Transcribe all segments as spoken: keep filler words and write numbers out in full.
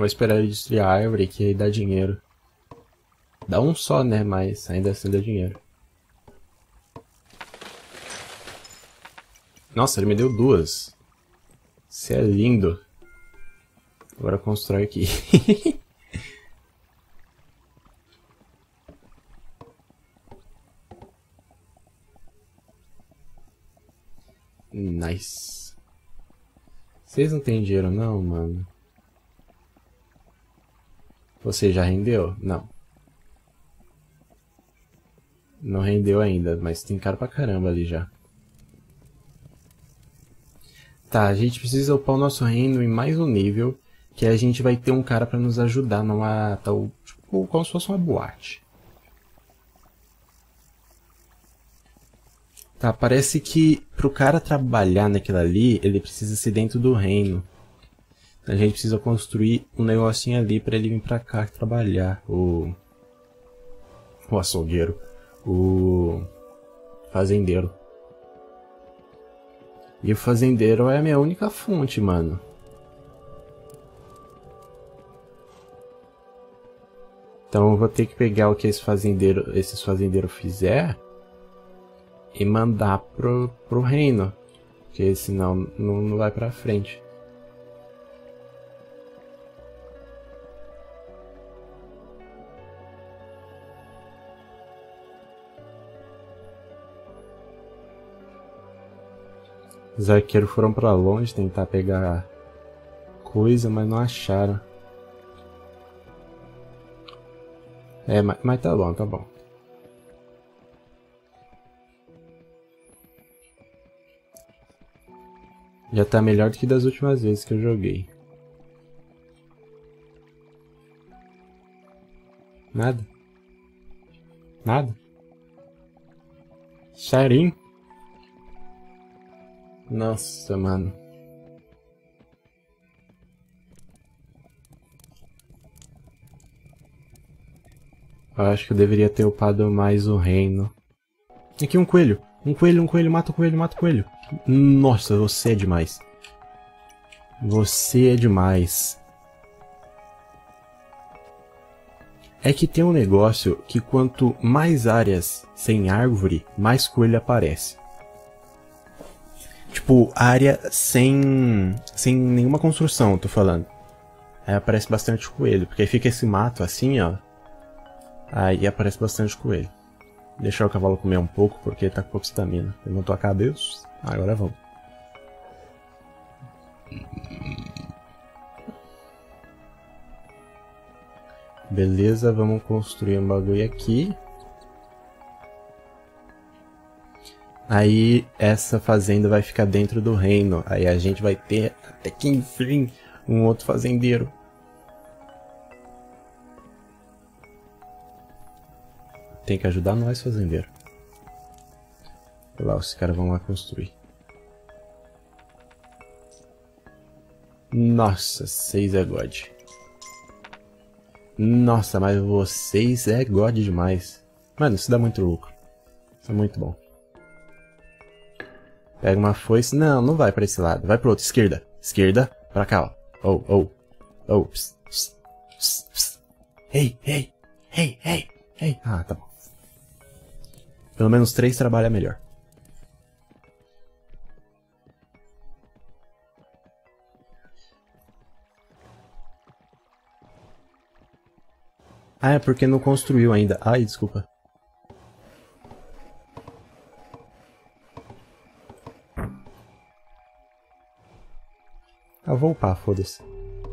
Vou esperar ele destruir a árvore, que aí dá dinheiro. Dá um só, né? Mas ainda assim dá dinheiro. Nossa, ele me deu duas. Isso é lindo. Agora constrói aqui. Nice. Vocês não têm dinheiro não, mano? Você já rendeu? Não. Não rendeu ainda, mas tem cara pra caramba ali já. Tá, a gente precisa upar o nosso reino em mais um nível, que a gente vai ter um cara pra nos ajudar numa tal, tipo, como se fosse uma boate. Tá, parece que pro cara trabalhar naquilo ali, ele precisa ser dentro do reino. A gente precisa construir um negocinho ali pra ele vir pra cá trabalhar. O... O açougueiro. O... Fazendeiro. E o fazendeiro é a minha única fonte, mano. Então eu vou ter que pegar o que esse fazendeiro, esses fazendeiros fizer e mandar pro, pro reino. Porque senão não, não vai pra frente. Os arqueiros foram pra longe tentar pegar coisa, mas não acharam. É, mas, mas tá bom, tá bom. Já tá melhor do que das últimas vezes que eu joguei. Nada? Nada? Sharin? Nossa, mano. Eu acho que eu deveria ter upado mais o reino. Aqui um coelho. Um coelho, um coelho. Mata o coelho, mata o coelho. Nossa, você é demais. Você é demais. É que tem um negócio que quanto mais áreas sem árvore, mais coelho aparece. Tipo, área sem, sem nenhuma construção, tô falando. Aí aparece bastante coelho, porque aí fica esse mato assim, ó. Aí aparece bastante coelho. Deixar o cavalo comer um pouco, porque ele tá com pouca estamina. Levantou a cabeça, agora vamos. Beleza, vamos construir um bagulho aqui. Aí essa fazenda vai ficar dentro do reino. Aí a gente vai ter, até que enfim, um outro fazendeiro. Tem que ajudar nós, fazendeiro. Olha lá, os caras vão lá construir. Nossa, vocês é God. Nossa, mas vocês é God demais. Mano, isso dá muito lucro. Isso é muito bom. Pega uma foice. Não, não vai pra esse lado. Vai pro outro. Esquerda. Esquerda. Pra cá, ó. Oh, oh. Oh. Psst, psst, psst, psst. Ei, ei. Ei, ei. Ei. Ah, tá bom. Pelo menos três trabalha melhor. Ah, é porque não construiu ainda. Ai, desculpa. Ah, vou upar, foda-se.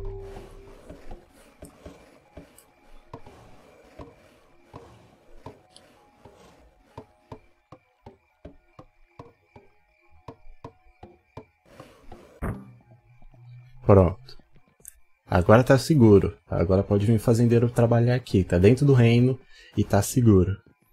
Pronto. Agora tá seguro. Agora pode vir o fazendeiro trabalhar aqui. Tá dentro do reino e tá seguro.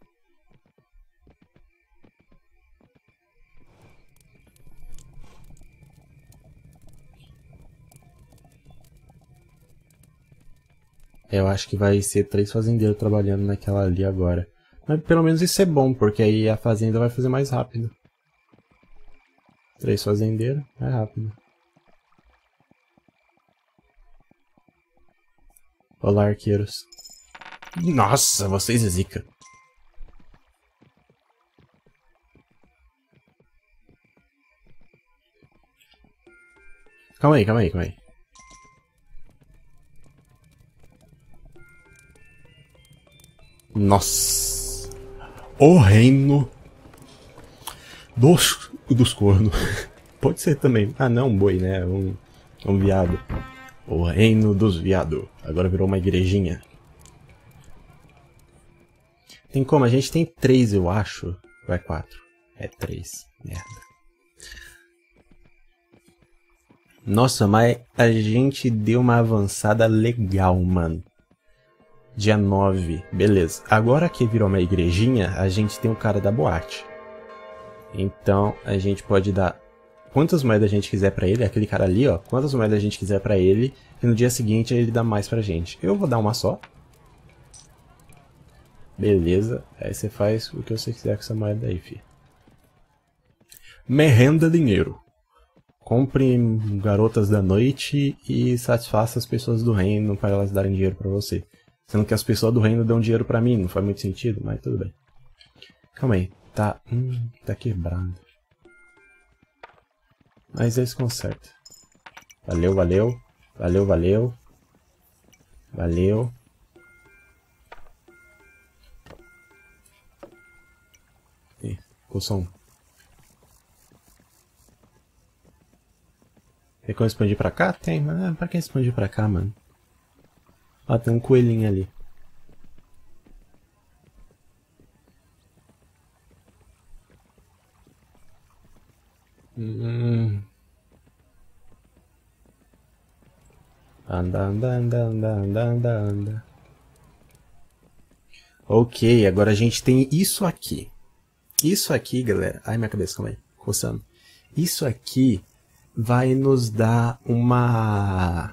Eu acho que vai ser três fazendeiros trabalhando naquela ali agora. Mas pelo menos isso é bom, porque aí a fazenda vai fazer mais rápido. Três fazendeiros, é rápido. Olá, arqueiros. Nossa, vocês é zica. Calma aí, calma aí, calma aí. Nossa. O reino dos, dos cornos. Pode ser também. Ah, não, um boi, né? Um, um viado. O reino dos viados. Agora virou uma igrejinha. Tem como? A gente tem três, eu acho. Ou é quatro? É três. Merda. Nossa, mas a gente deu uma avançada legal, mano. Dia nove. Beleza. Agora que virou uma igrejinha, a gente tem o cara da boate. Então, a gente pode dar quantas moedas a gente quiser pra ele. Aquele cara ali, ó. Quantas moedas a gente quiser pra ele. E no dia seguinte ele dá mais pra gente. Eu vou dar uma só. Beleza. Aí você faz o que você quiser com essa moeda aí, fi. Me renda dinheiro. Compre garotas da noite e satisfaça as pessoas do reino para elas darem dinheiro pra você. Sendo que as pessoas do reino dão dinheiro pra mim, não faz muito sentido, mas tudo bem. Calma aí, tá... Hum, tá quebrado. Mas eles consertam. Valeu, valeu. Valeu, valeu. Valeu. Ih, ficou som. Tem como expandir pra cá? Tem, mas pra que expandir pra cá, mano? Ó, tem um coelhinho ali. Hum. Anda, anda, anda, anda, anda, anda, anda. Ok, agora a gente tem isso aqui. Isso aqui, galera... Ai, minha cabeça, calma aí. Coçando. Isso aqui vai nos dar uma...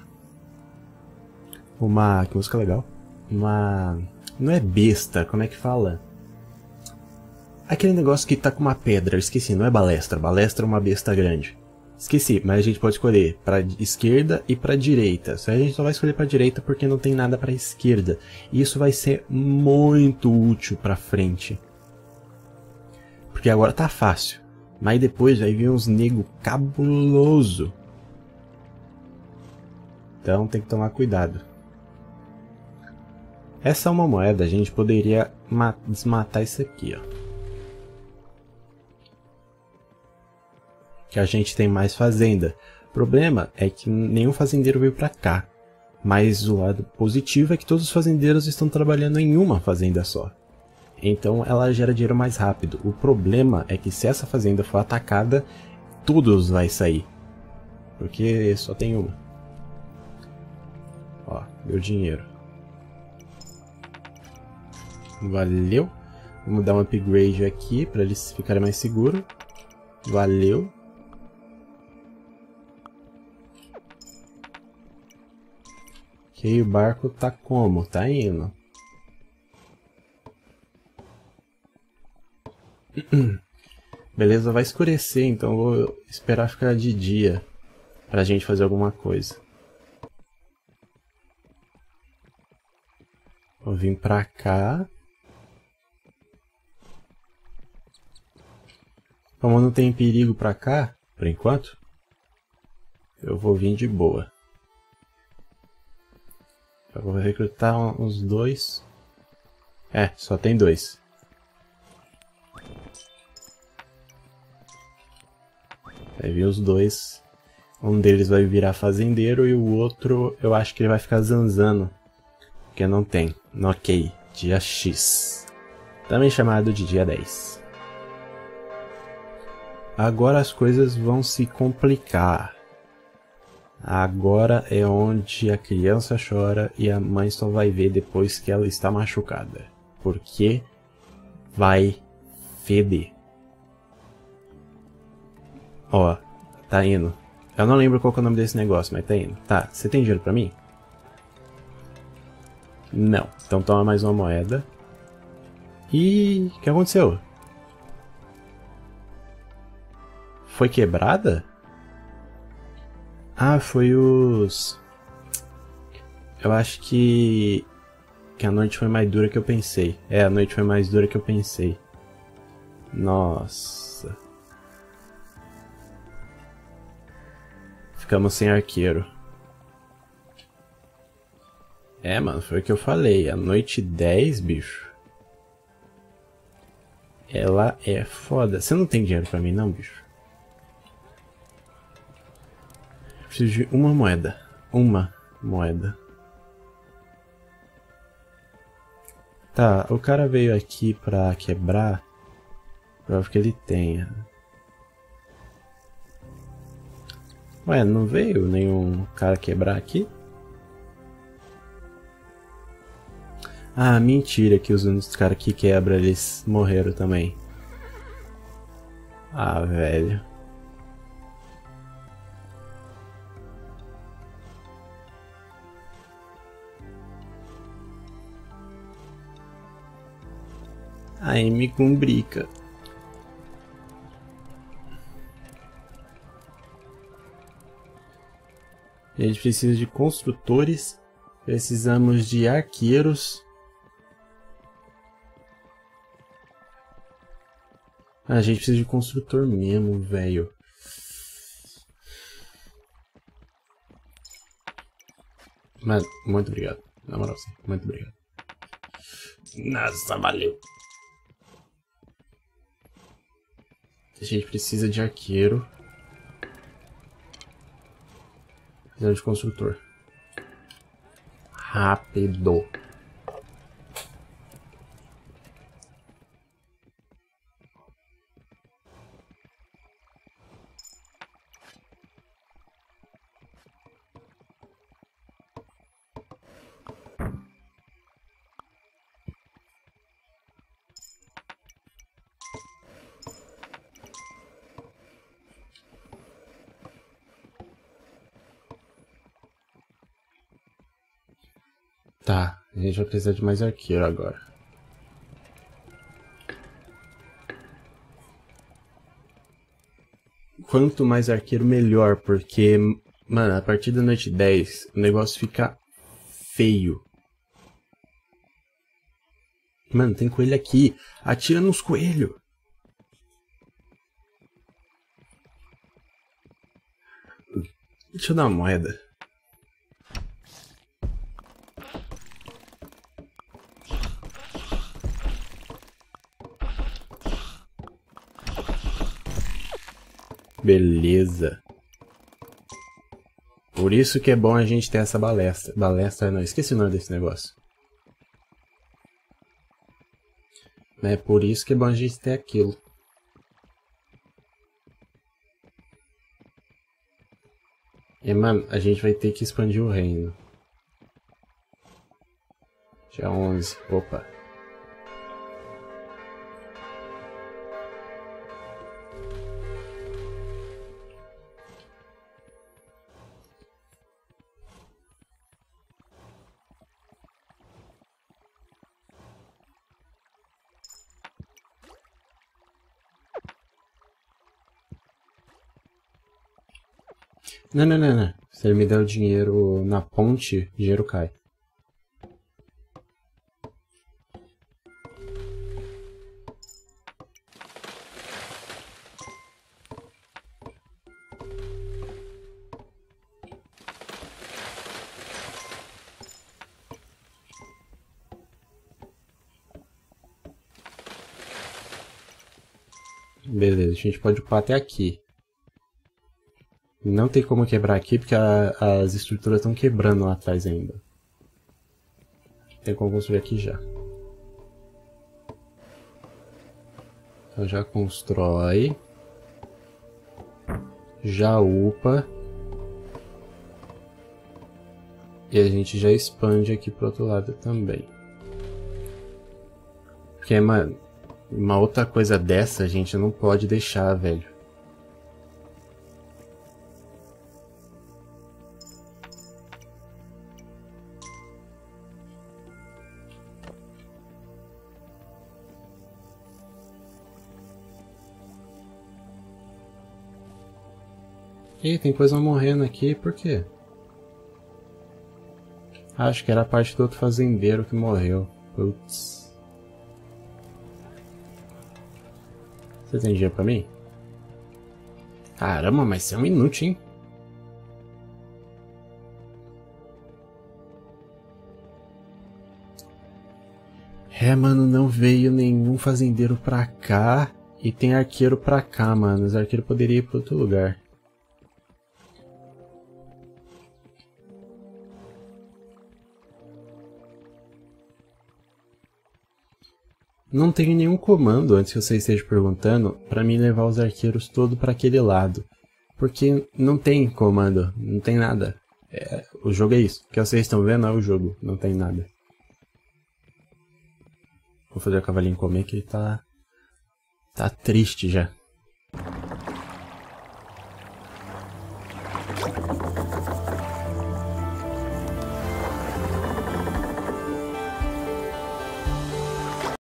Uma... Que música legal. Uma... Não é besta, como é que fala? Aquele negócio que tá com uma pedra, eu esqueci, não é balestra. Balestra é uma besta grande. Esqueci, mas a gente pode escolher pra esquerda e pra direita. Só a gente só vai escolher pra direita porque não tem nada pra esquerda. E isso vai ser muito útil pra frente. Porque agora tá fácil. Mas depois vai vir uns nego cabuloso. Então tem que tomar cuidado. Essa é uma moeda, a gente poderia desmatar isso aqui, ó. Que a gente tem mais fazenda. O problema é que nenhum fazendeiro veio pra cá. Mas o lado positivo é que todos os fazendeiros estão trabalhando em uma fazenda só. Então ela gera dinheiro mais rápido. O problema é que se essa fazenda for atacada, todos vai sair. Porque só tem uma. Ó, deu dinheiro. Valeu. Vamos dar um upgrade aqui para eles ficarem mais seguros. Valeu. Ok, o barco tá como? Tá indo. Beleza, vai escurecer, então vou esperar ficar de dia pra gente fazer alguma coisa. Vou vir pra cá. Como não tem perigo pra cá, por enquanto, eu vou vir de boa. Eu vou recrutar uns dois. É, só tem dois. Vai vir os dois. Um deles vai virar fazendeiro e o outro eu acho que ele vai ficar zanzando. Porque não tem. Ok, dia X. Também chamado de dia dez. Agora as coisas vão se complicar. Agora é onde a criança chora e a mãe só vai ver depois que ela está machucada. Porque vai feder. Ó, tá indo. Eu não lembro qual que é o nome desse negócio, mas tá indo. Tá, você tem dinheiro pra mim? Não. Então toma mais uma moeda. E o que aconteceu? Foi quebrada? Ah, foi os... Eu acho que... Que a noite foi mais dura que eu pensei. É, a noite foi mais dura que eu pensei. Nossa. Ficamos sem arqueiro. É, mano, foi o que eu falei. A noite dez, bicho. Ela é foda. Você não tem dinheiro pra mim, não, bicho? Preciso de uma moeda. Uma moeda. Tá, o cara veio aqui pra quebrar. Prova que ele tenha. Ué, não veio nenhum cara quebrar aqui? Ah, mentira que os únicos caras que quebram eles morreram também. Ah, velho. Aí me complica. A gente precisa de construtores. Precisamos de arqueiros. Ah, a gente precisa de construtor mesmo, velho. Mas, muito obrigado. Na moral, sim. Muito obrigado. Nossa, valeu. A gente precisa de arqueiro. Precisa de construtor. Rápido. Tá, a gente vai precisar de mais arqueiro agora. Quanto mais arqueiro, melhor, porque, mano, a partir da noite dez, o negócio fica feio. Mano, tem coelho aqui. Atira nos coelhos. Deixa eu dar uma moeda. Beleza. Por isso que é bom a gente ter essa balestra. Balestra não, esqueci o nome desse negócio. É por isso que é bom a gente ter aquilo. E, mano, a gente vai ter que expandir o reino. Dia onze. Opa. Não, não, não, não. Se ele me der o dinheiro na ponte, o dinheiro cai. Beleza, a gente pode upar até aqui. Não tem como quebrar aqui porque a, as estruturas estão quebrando lá atrás ainda. Tem como construir aqui já. Então já constrói. Já upa. E a gente já expande aqui pro outro lado também. Porque, mano, uma outra coisa dessa a gente não pode deixar, velho. Ih, tem coisa morrendo aqui, por quê? Acho que era a parte do outro fazendeiro que morreu. Putz. Você tem dinheiro pra mim? Caramba, mas você é um inútil, hein? É, mano, não veio nenhum fazendeiro pra cá e tem arqueiro pra cá, mano. Os arqueiros poderiam ir pra outro lugar. Não tem nenhum comando, antes que você esteja perguntando, pra mim levar os arqueiros todo pra aquele lado. Porque não tem comando, não tem nada. É, o jogo é isso. O que vocês estão vendo é o jogo, não tem nada. Vou fazer o cavalinho comer que ele tá... tá triste já.